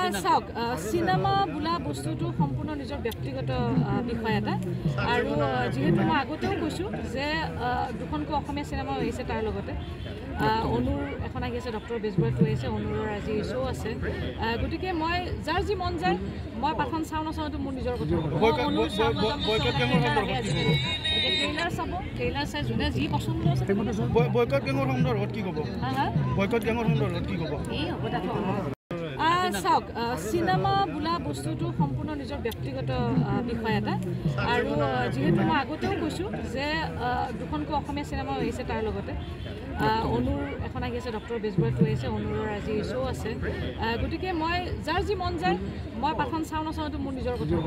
চাওক সিনেমা বোলা বস্তুটো সম্পূৰ্ণ নিজৰ ব্যক্তিগত বিষয় এটা আৰু যেহেতু মই আগতেও কৈছোঁ যে দুখনকৈ অসমীয়া চিনেমা হৈছে তাৰ লগতে অনুৰ এখন আহি আছে ডক্টৰ বেজবৰুৱাই কৈ আছে অনুৰৰ আজি শ্ব' আছে গতিকে মই যাৰ যি মন যায় মই পাখন চাওঁ নাচাওঁটো মোৰ নিজৰ কথা ট্ৰেইলাৰ চাব ট্ৰেইলাৰ চাই যোনে যি পচন্দ আছে বয়কট গেঙৰ সন্দৰ্ভত কি ক'ব বয়কট গেঙৰ সন্দৰ্ভত কি ক'ব এই হ'ব তাকে চাওক চিনেমা বোলা বস্তুটো সম্পূৰ্ণ নিজৰ ব্যক্তিগত বিষয় এটা আৰু যেহেতু মই আগতেও কৈছোঁ যে দুখনকৈ অসমীয়া চিনেমা হৈছে তাৰ লগতে অনুৰ এখন আহি আছে ডক্টৰ বেজবৰুৱাই কৈ আছে অনুৰৰ আজি শ্ব' আছে গতিকে মই যাৰ যি মন যায় মই পাখন চাওঁ নাচাওঁটো মোৰ নিজৰ কথা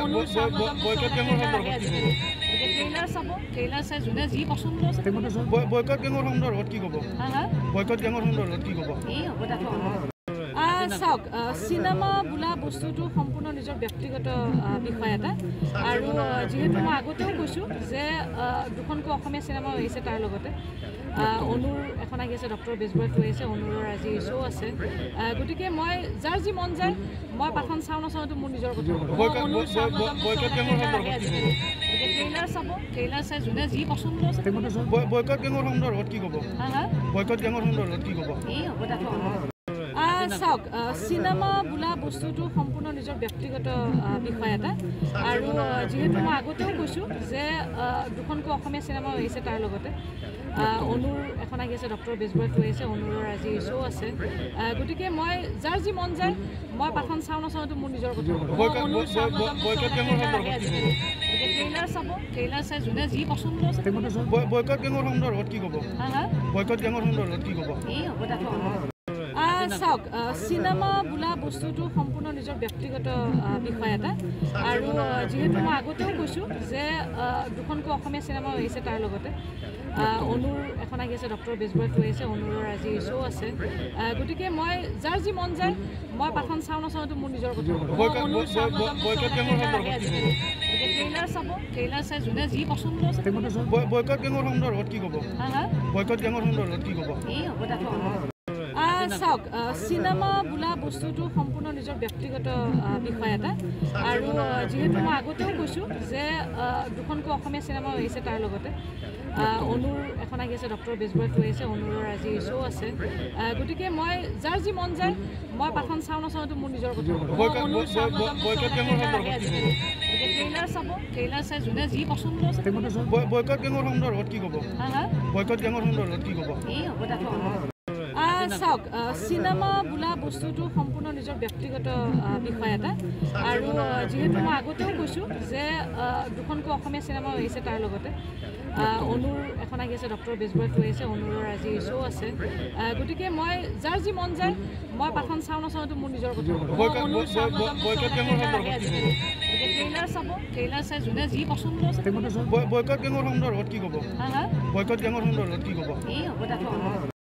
ট্ৰেইলাৰ চাব ট্ৰেইলাৰ চাই যোনে যি পচন্দ আছে বয়কট গেঙৰ সন্দৰ্ভত কি ক'ব বয়কট গেঙৰ সন্দৰ্ভত কি ক'ব এই হ'ব তাকে চাওক চিনেমা বোলা বস্তুটো সম্পূৰ্ণ নিজৰ ব্যক্তিগত বিষয় এটা আৰু যেহেতু মই আগতেও কৈছোঁ যে দুখনকৈ অসমীয়া চিনেমা হৈছে তাৰ লগতে অনুৰ এখন আহি আছে ডক্টৰ বেজবৰুৱাই কৈ আছে অনুৰৰ আজি শ্ব' আছে গতিকে মই যাৰ যি মন যায় মই পাখন চাওঁ নাচাওঁটো মোৰ নিজৰ কথা ট্ৰেইলাৰ চাব ট্ৰেইলাৰ চাই যোনে যি পচন্দ আছে বয়কট গেঙৰ সন্দৰ্ভত কি ক'ব বয়কট গেঙৰ সন্দৰ্ভত কি ক'ব এই হ'ব তাকে চাওক চিনেমা বোলা বস্তুটো সম্পূৰ্ণ নিজৰ ব্যক্তিগত বিষয় এটা আৰু যেহেতু মই আগতেও কৈছোঁ যে দুখনকৈ অসমীয়া চিনেমা হৈছে তাৰ লগতে অনুৰ এখন আহি আছে ডক্টৰ বেজবৰুৱাই কৈ আছে অনুৰৰ আজি শ্ব' আছে গতিকে মই যাৰ যি মন যায় মই পাখন চাওঁ নাচাওঁটো মোৰ নিজৰ কথা ট্ৰেইলাৰ চাব ট্ৰেইলাৰ চাই যোনে যি পচন্দ আছে বয়কট গেঙৰ সন্দৰ্ভত কি ক'ব বয়কট গেঙৰ সন্দৰ্ভত কি ক'ব এই হ'ব তাকে চাওক চিনেমা বোলা বস্তুটো সম্পূৰ্ণ নিজৰ ব্যক্তিগত বিষয় এটা আৰু যেহেতু মই আগতেও কৈছোঁ যে দুখনকৈ অসমীয়া চিনেমা হৈছে তাৰ লগতে অনুৰ এখন আহি আছে ডক্টৰ বেজবৰুৱাই কৈ আছে অনুৰৰ আজি শ্ব' আছে গতিকে মই যাৰ যি মন যায় মই পাখন চাওঁ নাচাওঁটো মোৰ নিজৰ কথা ট্ৰেইলাৰ চাব ট্ৰেইলাৰ চাই যোনে যি পচন্দ আছে বয়কট গেঙৰ সন্দৰ্ভত কি ক'ব বয়কট গেঙৰ সন্দৰ্ভত কি ক'ব এই হ'ব তাকে চাওক চিনেমা বোলা বস্তুটো সম্পূৰ্ণ নিজৰ ব্যক্তিগত বিষয় এটা আৰু যেহেতু মই আগতেও কৈছোঁ যে দুখনকৈ অসমীয়া চিনেমা হৈছে তাৰ লগতে অনুৰ এখন আহি আছে ডক্টৰ বেজবৰুৱাই কৈ আছে অনুৰৰ আজি শ্ব' আছে গতিকে মই যাৰ যি মন যায় মই পাখন চাওঁ নাচাওঁটো মোৰ নিজৰ কথা ট্ৰেইলাৰ চাব ট্ৰেইলাৰ চাই যোনে যি পচন্দ আছে বয়কট গেঙৰ সন্দৰ্ভত কি ক'ব বয়কট গেঙৰ সন্দৰ্ভত কি ক'ব এই হ'ব তাকে চাওক চিনেমা বোলা বস্তুটো সম্পূৰ্ণ নিজৰ ব্যক্তিগত বিষয় এটা আৰু যেহেতু মই আগতেও কৈছোঁ যে দুখনকৈ অসমীয়া চিনেমা হৈছে তাৰ লগতে অনুৰ এখন আহি আছে ডক্টৰ বেজবৰুৱাই কৈ আছে অনুৰৰ আজি শ্ব' আছে গতিকে মই যাৰ যি মন যায় মই পাখন চাওঁ নাচাওঁটো মোৰ নিজৰ কথা ট্ৰেইলাৰ চাব ট্ৰেইলাৰ চাই যোনে যি পচন্দ আছে বয়কট গেঙৰ সন্দৰ্ভত কি ক'ব বয়কট গেঙৰ সন্দৰ্ভত কি ক'ব এই হ'ব তাকে